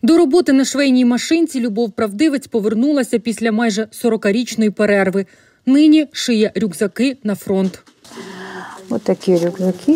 До роботи на швейній машинці Любов Правдивець повернулася після майже 40-річної перерви. Нині шиє рюкзаки на фронт. Ось такі рюкзаки.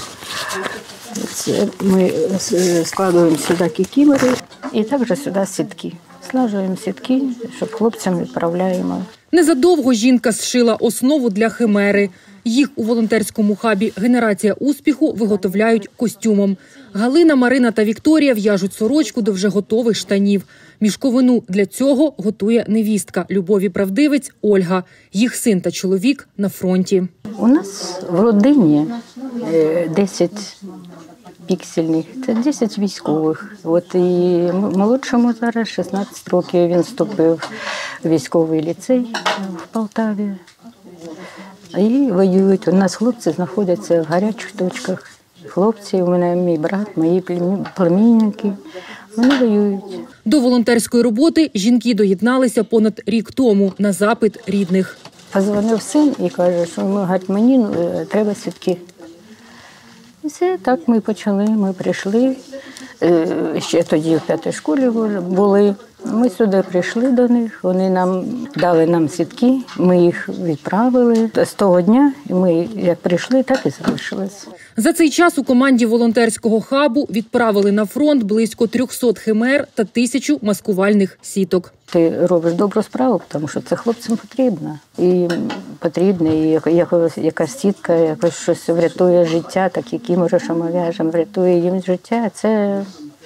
Ми складуємо сюди кікімори і також сюди сітки. Слажуємо сітки, щоб хлопцям відправляємо. Незадовго жінка зшила основу для химери. Їх у волонтерському хабі «Генерація успіху» виготовляють костюмом. Галина, Марина та Вікторія в'яжуть сорочку до вже готових штанів. Мішковину для цього готує невістка Любові Правдивець Ольга. Їх син та чоловік на фронті. У нас в родині 10 піксельних, це 10 військових. От і молодшому зараз 16 років, він вступив в військовий ліцей в Полтаві. І воюють. У нас хлопці знаходяться в гарячих точках. Хлопці, у мене мій брат, мої племінники, вони воюють. До волонтерської роботи жінки доєдналися понад рік тому на запит рідних. Позвонив син і каже, що мені треба сітки. І все, так ми почали, ми прийшли. Ще тоді в 5-й школі були. Ми сюди прийшли до них, вони дали нам сітки, ми їх відправили. З того дня ми як прийшли, так і залишились. За цей час у команді волонтерського хабу відправили на фронт близько 300 химер та 1000 маскувальних сіток. Ти робиш добру справу, тому що це хлопцям потрібно. І потрібно, і якась сітка, якось щось врятує життя, такі кімори, що ми в'яжемо, врятує їм життя. Це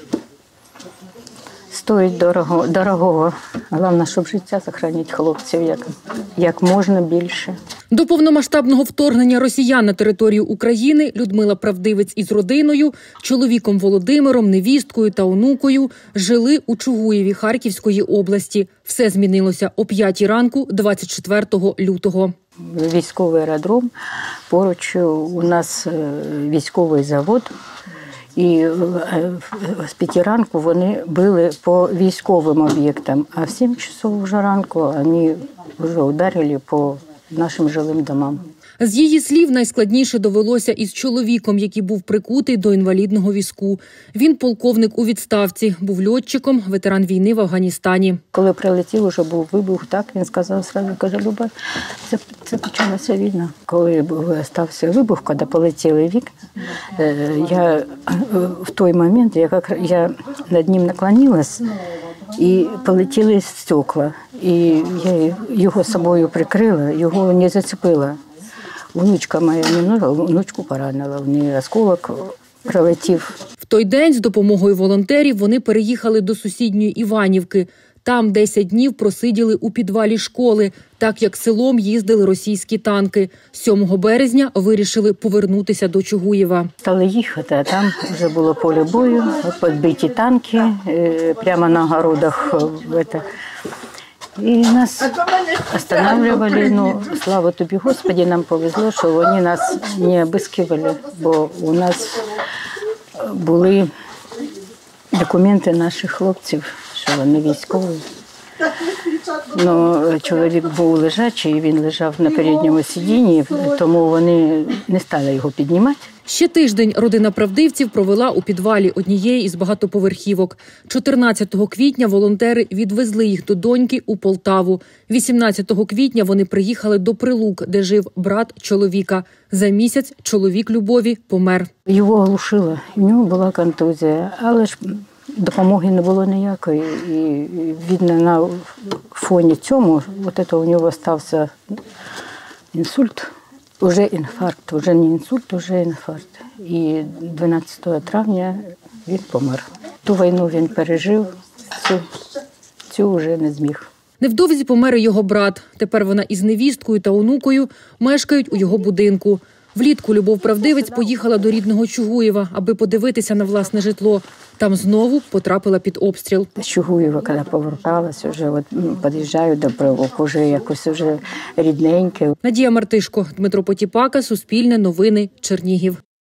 стоїть дорогого. Головне, щоб життя захоронити хлопців як можна більше. До повномасштабного вторгнення росіян на територію України Людмила Правдивець із родиною, чоловіком Володимиром, невісткою та онукою жили у Чугуєві Харківської області. Все змінилося о 5 ранку 24 лютого. Військовий аеродром, поруч у нас військовий завод. І з 5 ранку вони били по військовим об'єктам, а в 7 часов вже ранку вони вже ударили по нашим жилим домам. З її слів, найскладніше довелося із чоловіком, який був прикутий до інвалідного візку. Він полковник у відставці, був льотчиком, ветеран війни в Афганістані. Коли прилетів, вже був вибух, так, він сказав одразу, каже, Люба, це почалася війна. Коли стався вибух, коли полетіли вікна, я в той момент, я над ним наклонилась, і полетіли стекла. І я його собою прикрила, його не зацепила. Внучка моя внучку поранила, в неї осколок прилетів. В той день з допомогою волонтерів вони переїхали до сусідньої Іванівки. Там 10 днів просиділи у підвалі школи, так як селом їздили російські танки. 7 березня вирішили повернутися до Чугуєва. Стали їхати, а там вже було поле бою, підбиті танки, прямо на городах. І нас останавливали, слава тобі, Господи, нам повезло, що вони нас не обыскивали, бо у нас були документи наших хлопців, що вони військові. Чоловік був лежачий, він лежав на передньому сидінні, тому вони не стали його піднімати. Ще тиждень родина правдивців провела у підвалі однієї із багатоповерхівок. 14 квітня волонтери відвезли їх до доньки у Полтаву. 18 квітня вони приїхали до Прилук, де жив брат чоловіка. За місяць чоловік Любові помер. Його оглушило, в нього була контузія, але ж допомоги не було ніякої. І видно, на фоні цьому у нього стався інсульт. Уже інфаркт, вже не інсульт, вже інфаркт. І 12 травня він помер. Ту війну він пережив, цю вже не зміг. Невдовзі помер його брат. Тепер вона із невісткою та онукою мешкають у його будинку. Влітку Любов Правдивець поїхала до рідного Чугуєва, аби подивитися на власне житло. Там знову потрапила під обстріл. З Чугуєва, коли поверталася, вже під'їжджаю до Прилук, вже якось рідненьке. Надія Мартишко, Дмитро Потіпака, Суспільне новини, Чернігів.